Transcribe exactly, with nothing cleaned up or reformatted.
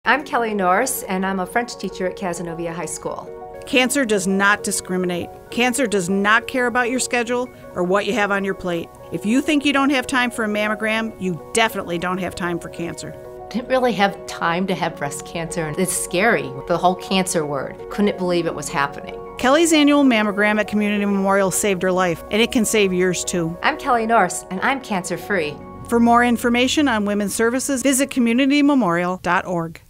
I'm Kelly Nourse, and I'm a French teacher at Cazenovia High School. Cancer does not discriminate. Cancer does not care about your schedule or what you have on your plate. If you think you don't have time for a mammogram, you definitely don't have time for cancer. Didn't really have time to have breast cancer, and it's scary, the whole cancer word. Couldn't believe it was happening. Kelly's annual mammogram at Community Memorial saved her life, and it can save yours too. I'm Kelly Nourse, and I'm cancer-free. For more information on women's services, visit community memorial dot org.